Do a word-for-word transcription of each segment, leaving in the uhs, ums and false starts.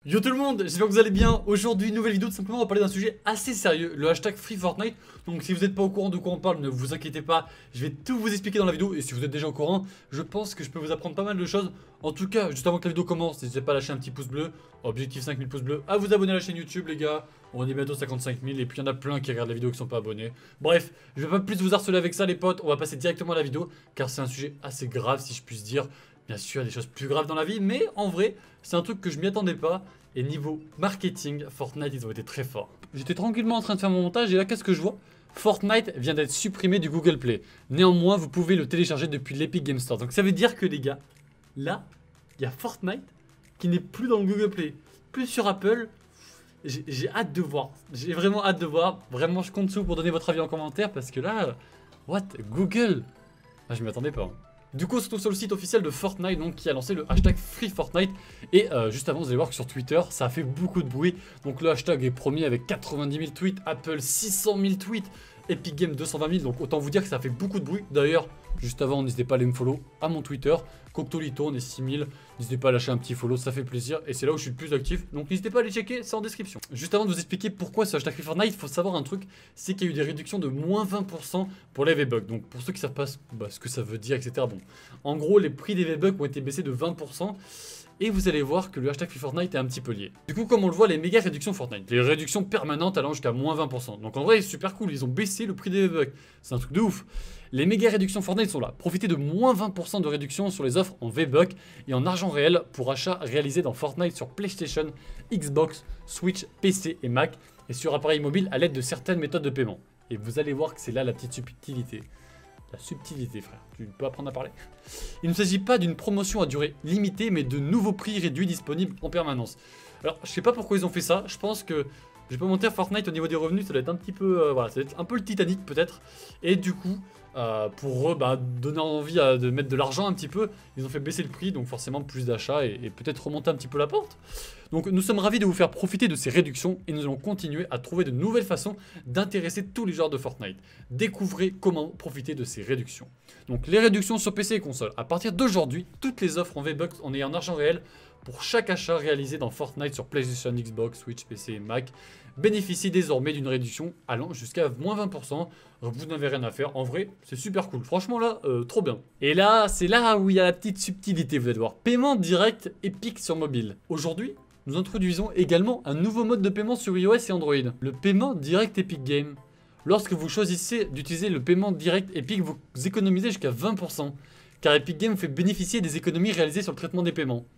Yo tout le monde, j'espère que vous allez bien. Aujourd'hui, nouvelle vidéo, tout simplement on va parler d'un sujet assez sérieux, le hashtag Free Fortnite. Donc si vous n'êtes pas au courant de quoi on parle, ne vous inquiétez pas, je vais tout vous expliquer dans la vidéo. Et si vous êtes déjà au courant, je pense que je peux vous apprendre pas mal de choses. En tout cas, juste avant que la vidéo commence, n'hésitez pas à lâcher un petit pouce bleu, objectif cinq mille pouces bleus, à vous abonner à la chaîne YouTube les gars. On est bientôt cinquante-cinq mille et puis il y en a plein qui regardent la vidéo qui sont pas abonnés. Bref, je vais pas plus vous harceler avec ça les potes, on va passer directement à la vidéo, car c'est un sujet assez grave si je puisse dire. Bien sûr, il y a des choses plus graves dans la vie, mais en vrai, c'est un truc que je m'y attendais pas. Et niveau marketing, Fortnite, ils ont été très forts. J'étais tranquillement en train de faire mon montage et là, qu'est-ce que je vois? Fortnite vient d'être supprimé du Google Play. Néanmoins, vous pouvez le télécharger depuis l'Epic Game Store. Donc ça veut dire que les gars, là, il y a Fortnite qui n'est plus dans le Google Play. Plus sur Apple. J'ai hâte de voir. J'ai vraiment hâte de voir. Vraiment, je compte sur vous pour donner votre avis en commentaire parce que là, what? Google? Ah, je m'y attendais pas. Hein. Du coup, on se trouve sur le site officiel de Fortnite donc, qui a lancé le hashtag Free Fortnite. Et euh, juste avant, vous allez voir que sur Twitter, ça a fait beaucoup de bruit. Donc le hashtag est premier avec quatre-vingt-dix mille tweets, Apple six cent mille tweets, Epic Games deux cent vingt mille. Donc autant vous dire que ça fait beaucoup de bruit. D'ailleurs, juste avant, n'hésitez pas à aller me follow à mon Twitter. Coctolito, on est six mille. N'hésitez pas à lâcher un petit follow, ça fait plaisir. Et c'est là où je suis le plus actif. Donc n'hésitez pas à aller checker, c'est en description. Juste avant de vous expliquer pourquoi ce hashtag Free Fortnite, il faut savoir un truc, c'est qu'il y a eu des réductions de moins vingt pour cent pour les V-Bucks. Donc pour ceux qui savent pas bah, ce que ça veut dire, et cetera. Bon, en gros, les prix des V-Bucks ont été baissés de vingt pour cent. Et vous allez voir que le hashtag Free Fortnite est un petit peu lié. Du coup, comme on le voit, les méga réductions Fortnite, les réductions permanentes allant jusqu'à moins vingt pour cent. Donc en vrai, c'est super cool, ils ont baissé le prix des V-Bucks. C'est un truc de ouf. Les méga réductions Fortnite sont là. Profitez de moins vingt pour cent de réduction sur les offres en V-Bucks et en argent réel pour achats réalisés dans Fortnite sur PlayStation, Xbox, Switch, P C et Mac et sur appareil mobile à l'aide de certaines méthodes de paiement. Et vous allez voir que c'est là la petite subtilité. La subtilité, frère. Tu peux apprendre à parler. Il ne s'agit pas d'une promotion à durée limitée, mais de nouveaux prix réduits disponibles en permanence. Alors, je sais pas pourquoi ils ont fait ça. Je pense que, je vais pas mentir, Fortnite au niveau des revenus, ça doit être un petit peu, euh, voilà, ça doit être un peu le Titanic peut-être. Et du coup, euh, pour eux, bah, donner envie à, de mettre de l'argent un petit peu, ils ont fait baisser le prix, donc forcément plus d'achats et, et peut-être remonter un petit peu la porte. Donc nous sommes ravis de vous faire profiter de ces réductions et nous allons continuer à trouver de nouvelles façons d'intéresser tous les joueurs de Fortnite. Découvrez comment profiter de ces réductions. Donc les réductions sur P C et console. À partir d'aujourd'hui, toutes les offres en V-Bucks en ayant en argent réel pour chaque achat réalisé dans Fortnite sur PlayStation, Xbox, Switch, P C et Mac bénéficient désormais d'une réduction allant jusqu'à moins vingt pour cent. Vous n'avez rien à faire. En vrai, c'est super cool. Franchement là, euh, trop bien. Et là, c'est là où il y a la petite subtilité, vous allez voir. Paiement direct Epic sur mobile. Aujourd'hui, nous introduisons également un nouveau mode de paiement sur iOS et Android, le paiement direct Epic Games. Lorsque vous choisissez d'utiliser le paiement direct Epic, vous économisez jusqu'à vingt pour cent, car Epic Games fait bénéficier des économies réalisées sur le traitement des paiements.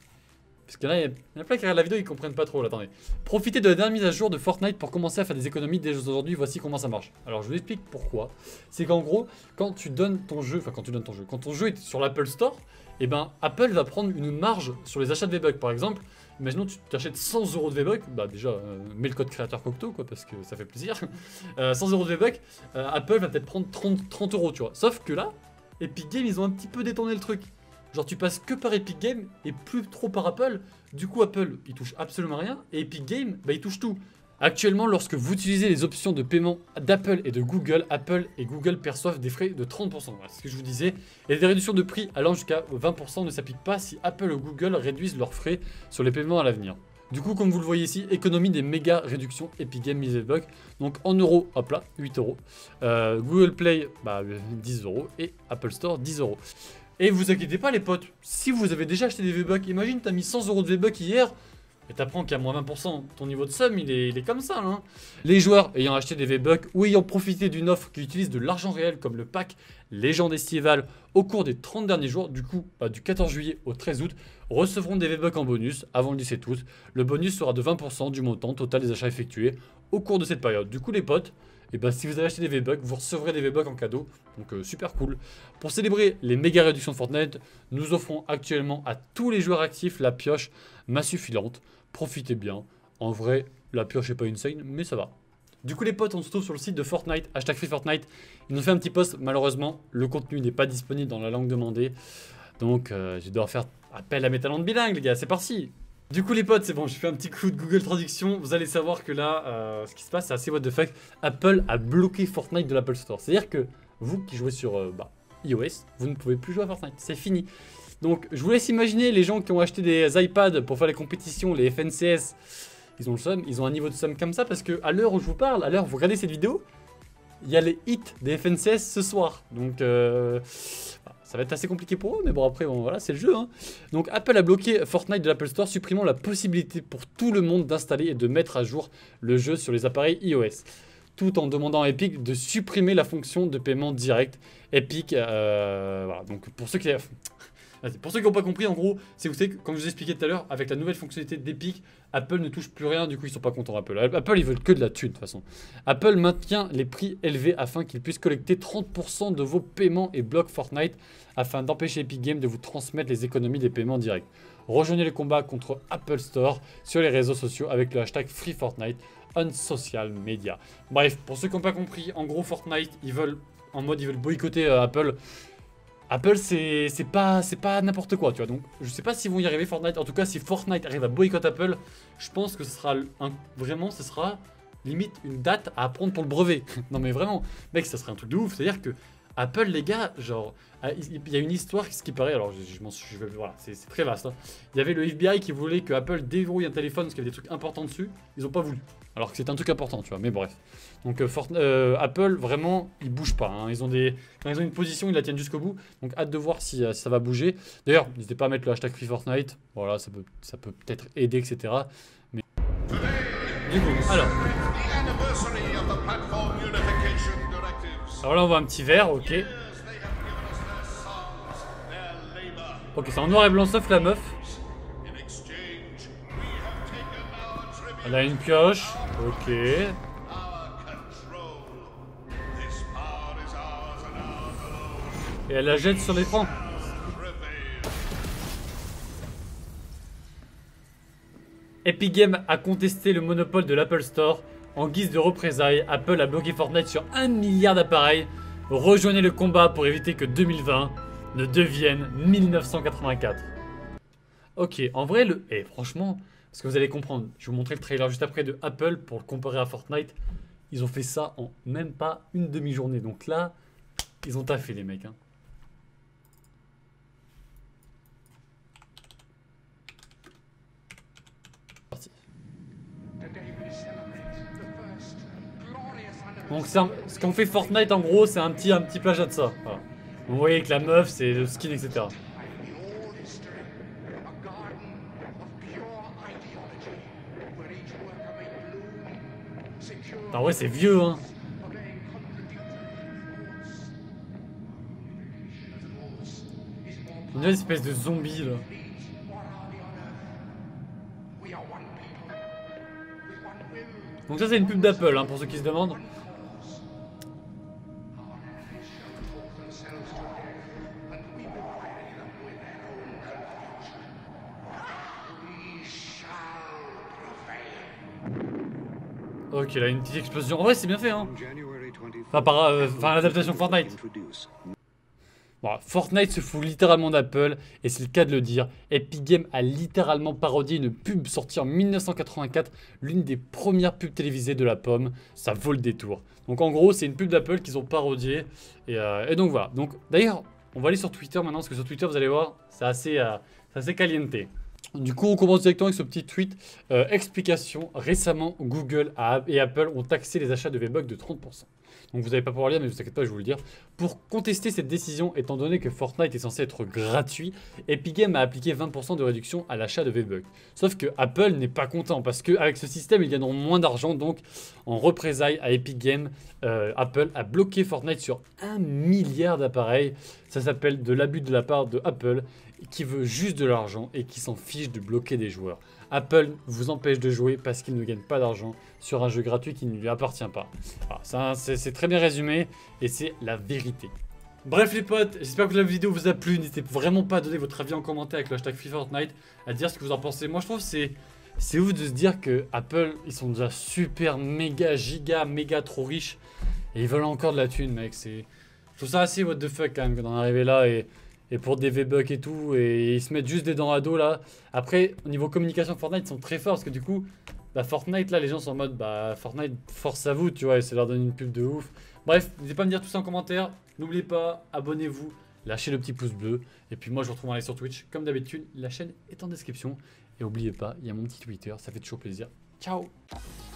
Parce que là, il y en a plein qui regardent la vidéo, ils comprennent pas trop, là, attendez. Profitez de la dernière mise à jour de Fortnite pour commencer à faire des économies dès aujourd'hui, voici comment ça marche. Alors je vous explique pourquoi. C'est qu'en gros, quand tu donnes ton jeu, enfin quand tu donnes ton jeu, quand ton jeu est sur l'Apple Store, et eh ben Apple va prendre une marge sur les achats de V-Bucks. Par exemple, imaginons tu t'achètes cent euros de V-Bucks, bah déjà, euh, mets le code créateur Cocteau, quoi, parce que ça fait plaisir. euh, cent euros de V-Bucks, euh, Apple va peut-être prendre trente, trente euros, tu vois. Sauf que là, Epic Games, ils ont un petit peu détourné le truc. Genre tu passes que par Epic Games et plus trop par Apple. Du coup Apple il touche absolument rien et Epic Games bah il touche tout. Actuellement lorsque vous utilisez les options de paiement d'Apple et de Google, Apple et Google perçoivent des frais de trente pour cent. Voilà, c'est ce que je vous disais. Et des réductions de prix allant jusqu'à vingt pour cent ne s'appliquent pas si Apple ou Google réduisent leurs frais sur les paiements à l'avenir. Du coup, comme vous le voyez ici, économie des méga réductions Epic Games mise V-Bucks. Donc en euros, hop là, huit euros. Euh, Google Play, bah, dix euros. Et Apple Store, dix euros. Et vous inquiétez pas les potes, si vous avez déjà acheté des V-Bucks, imagine t'as mis cent euros de V-Bucks hier, et t'apprends qu'à moins vingt pour cent, ton niveau de somme il est, il est comme ça là. Hein. Les joueurs ayant acheté des V-Bucks ou ayant profité d'une offre qui utilise de l'argent réel comme le pack Légende Estivale au cours des trente derniers jours, du coup bah, du quatorze juillet au treize août, recevront des V-Bucks en bonus avant le dix-sept août. Le bonus sera de vingt pour cent du montant total des achats effectués au cours de cette période. Du coup les potes, et bah si vous avez acheté des V-Bucks, vous recevrez des V-Bucks en cadeau. Donc euh, super cool. Pour célébrer les méga réductions de Fortnite, nous offrons actuellement à tous les joueurs actifs la pioche massue filante. Profitez bien. En vrai, la pioche n'est pas insane, mais ça va. Du coup les potes, on se trouve sur le site de Fortnite, hashtag Free Fortnite. Ils nous ont fait un petit post, malheureusement, le contenu n'est pas disponible dans la langue demandée. Donc euh, je dois faire appel à mes talents de bilingue les gars, c'est parti. Du coup les potes, c'est bon, je fais un petit coup de Google Traduction. Vous allez savoir que là, euh, ce qui se passe, c'est assez what the fuck. Apple a bloqué Fortnite de l'Apple Store. C'est-à-dire que vous qui jouez sur euh, bah, iOS, vous ne pouvez plus jouer à Fortnite. C'est fini. Donc je vous laisse imaginer les gens qui ont acheté des iPads pour faire les compétitions, les F N C S. Ils ont le seum, ils ont un niveau de seum comme ça parce que à l'heure où je vous parle, à l'heure où vous regardez cette vidéo, il y a les hits des F N C S ce soir. Donc euh, ça va être assez compliqué pour eux, mais bon après bon, voilà, c'est le jeu. Hein. Donc Apple a bloqué Fortnite de l'Apple Store, supprimant la possibilité pour tout le monde d'installer et de mettre à jour le jeu sur les appareils iOS. Tout en demandant à Epic de supprimer la fonction de paiement direct. Epic, euh, voilà, donc pour ceux qui... Pour ceux qui n'ont pas compris, en gros, c'est que vous savez que, comme je vous expliquais tout à l'heure, avec la nouvelle fonctionnalité d'Epic, Apple ne touche plus rien, du coup ils sont pas contents Apple. Apple, ils veulent que de la thune de toute façon. Apple maintient les prix élevés afin qu'ils puissent collecter trente pour cent de vos paiements et bloque Fortnite afin d'empêcher Epic Games de vous transmettre les économies des paiements directs. Rejoignez le combat contre Apple Store sur les réseaux sociaux avec le hashtag FreeFortnite on social media. Bref, pour ceux qui n'ont pas compris, en gros Fortnite, ils veulent, en mode ils veulent boycotter euh, Apple. Apple, c'est pas, pas n'importe quoi, tu vois. Donc, je sais pas s'ils vont y arriver, Fortnite. En tout cas, si Fortnite arrive à boycotter Apple, je pense que ce sera un, vraiment, ce sera limite une date à prendre pour le brevet. Non, mais vraiment, mec, ça serait un truc de ouf. C'est-à-dire que Apple, les gars, genre, il y a une histoire, ce qui paraît, alors je, je m'en suis, je, voilà, c'est très vaste. Hein. Il y avait le F B I qui voulait que Apple déverrouille un téléphone parce qu'il y avait des trucs importants dessus. Ils ont pas voulu. Alors que c'est un truc important, tu vois, mais bref. Donc euh, Fort, euh, Apple, vraiment, ils bougent pas. Hein. Ils ont des, quand ils ont une position, ils la tiennent jusqu'au bout. Donc hâte de voir si, euh, si ça va bouger. D'ailleurs, n'hésitez pas à mettre le hashtag FreeFortnite. Voilà, ça peut ça peut peut-être aider, et cetera. Mais du coup, alors. Alors là, on voit un petit verre, ok. Ok, c'est en noir et blanc sauf la meuf. Elle a une pioche, ok. Et elle la jette sur l'écran. Epic Games a contesté le monopole de l'Apple Store. En guise de représailles, Apple a bloqué Fortnite sur un milliard d'appareils. Rejoignez le combat pour éviter que deux mille vingt ne devienne mille neuf cent quatre-vingt-quatre. Ok, en vrai, le... Eh, franchement... Parce que vous allez comprendre, je vais vous montrer le trailer juste après de Apple pour le comparer à Fortnite. Ils ont fait ça en même pas une demi-journée. Donc là, ils ont taffé les mecs. Hein. Parti. Donc un... ce qu'on fait Fortnite en gros, c'est un petit, un petit plagiat de ça. Voilà. Vous voyez que la meuf, c'est le skin, et cetera. En vrai, c'est vieux, hein. Une espèce de zombie, là. Donc ça, c'est une pub d'Apple, hein, pour ceux qui se demandent. Ok, là, une petite explosion. En vrai, c'est bien fait, hein. Enfin, par euh, enfin, l'adaptation Fortnite. Bon, Fortnite se fout littéralement d'Apple, et c'est le cas de le dire. Epic Games a littéralement parodié une pub sortie en mille neuf cent quatre-vingt-quatre, l'une des premières pubs télévisées de la pomme. Ça vaut le détour. Donc en gros, c'est une pub d'Apple qu'ils ont parodiée. Et, euh, et donc voilà. Donc d'ailleurs, on va aller sur Twitter maintenant, parce que sur Twitter, vous allez voir, c'est assez, euh, assez caliente. Du coup, on commence directement avec ce petit tweet. Euh, explication. Récemment, Google et Apple ont taxé les achats de V-Bucks de trente pour cent. Donc vous n'allez pas pouvoir lire, mais ne vous inquiétez pas, je vais vous le dire. Pour contester cette décision, étant donné que Fortnite est censé être gratuit, Epic Games a appliqué vingt pour cent de réduction à l'achat de V-Bucks. Sauf que Apple n'est pas content, parce qu'avec ce système, ils gagneront moins d'argent. Donc, en représailles à Epic Games, euh, Apple a bloqué Fortnite sur un milliard d'appareils. Ça s'appelle de l'abus de la part de Apple, qui veut juste de l'argent et qui s'en fiche de bloquer des joueurs. Apple vous empêche de jouer parce qu'il ne gagne pas d'argent sur un jeu gratuit qui ne lui appartient pas. C'est très bien résumé et c'est la vérité. Bref les potes, j'espère que la vidéo vous a plu. N'hésitez vraiment pas à donner votre avis en commentaire avec le hashtag FreeFortnite, à dire ce que vous en pensez. Moi je trouve que c'est c'est ouf de se dire que Apple, ils sont déjà super méga giga méga trop riches et ils veulent encore de la thune mec. Je trouve ça assez what the fuck quand même d'en arriver là et... Et pour des V-Bucks et tout, et ils se mettent juste des dents à dos là. Après, au niveau communication Fortnite, ils sont très forts parce que du coup, bah Fortnite là, les gens sont en mode bah Fortnite, force à vous, tu vois, et ça leur donne une pub de ouf. Bref, n'hésitez pas à me dire tout ça en commentaire. N'oubliez pas, abonnez-vous, lâchez le petit pouce bleu. Et puis moi je vous retrouve en live sur Twitch. Comme d'habitude, la chaîne est en description. Et n'oubliez pas, il y a mon petit Twitter, ça fait toujours plaisir. Ciao!